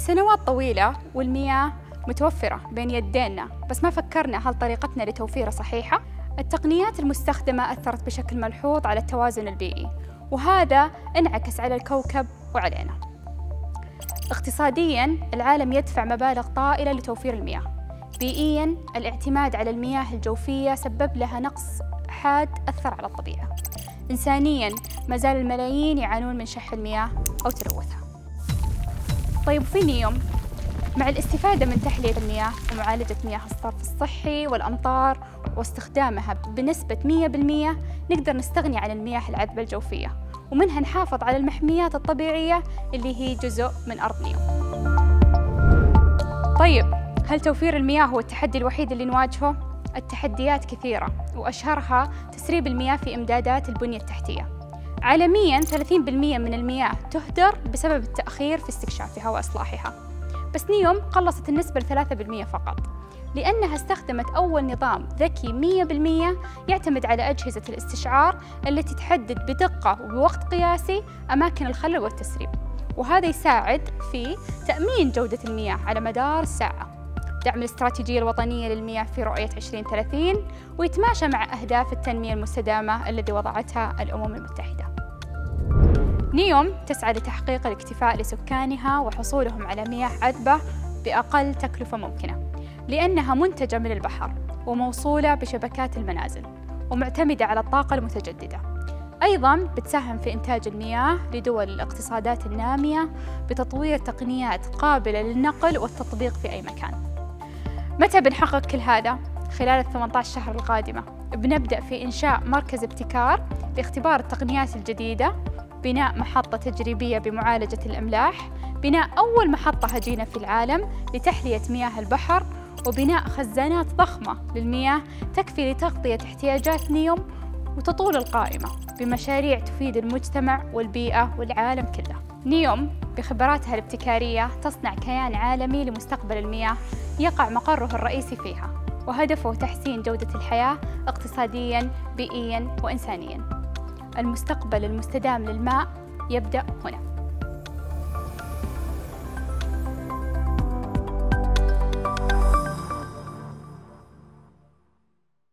لسنوات طويلة والمياه متوفرة بين يدينا، بس ما فكرنا هل طريقتنا لتوفيرها صحيحة؟ التقنيات المستخدمة أثرت بشكل ملحوظ على التوازن البيئي، وهذا انعكس على الكوكب وعلينا. اقتصادياً العالم يدفع مبالغ طائلة لتوفير المياه. بيئياً الاعتماد على المياه الجوفية سبب لها نقص حاد أثر على الطبيعة. إنسانياً ما زال الملايين يعانون من شح المياه أو تلوثها. طيب في نيوم، مع الاستفادة من تحلية المياه ومعالجة مياه الصرف الصحي والأمطار واستخدامها بنسبة 100%، نقدر نستغني عن المياه العذبة الجوفية، ومنها نحافظ على المحميات الطبيعية اللي هي جزء من أرض نيوم. طيب هل توفير المياه هو التحدي الوحيد اللي نواجهه؟ التحديات كثيرة، وأشهرها تسريب المياه في إمدادات البنية التحتية. عالمياً 30% من المياه تهدر بسبب التأخير في استكشافها وإصلاحها، بس نيوم قلصت النسبة ل3% فقط، لأنها استخدمت أول نظام ذكي 100% يعتمد على أجهزة الاستشعار التي تحدد بدقة وبوقت قياسي أماكن الخلل والتسريب، وهذا يساعد في تأمين جودة المياه على مدار الساعة، دعم الاستراتيجية الوطنية للمياه في رؤية 2030، ويتماشى مع أهداف التنمية المستدامة التي وضعتها الأمم المتحدة. نيوم تسعى لتحقيق الاكتفاء لسكانها وحصولهم على مياه عذبة بأقل تكلفة ممكنة، لأنها منتجة من البحر وموصولة بشبكات المنازل ومعتمدة على الطاقة المتجددة. أيضاً بتساهم في إنتاج المياه لدول الاقتصادات النامية بتطوير تقنيات قابلة للنقل والتطبيق في أي مكان. متى بنحقق كل هذا؟ خلال 18 شهر القادمة بنبدأ في إنشاء مركز ابتكار لاختبار التقنيات الجديدة، بناء محطة تجريبية بمعالجة الأملاح، بناء أول محطة هجينة في العالم لتحلية مياه البحر، وبناء خزانات ضخمة للمياه تكفي لتغطية احتياجات نيوم، وتطول القائمة بمشاريع تفيد المجتمع والبيئة والعالم كله. نيوم بخبراتها الابتكارية تصنع كيان عالمي لمستقبل المياه يقع مقره الرئيسي فيها، وهدفه تحسين جودة الحياة اقتصادياً بيئياً وإنسانياً. المستقبل المستدام للماء يبدأ هنا.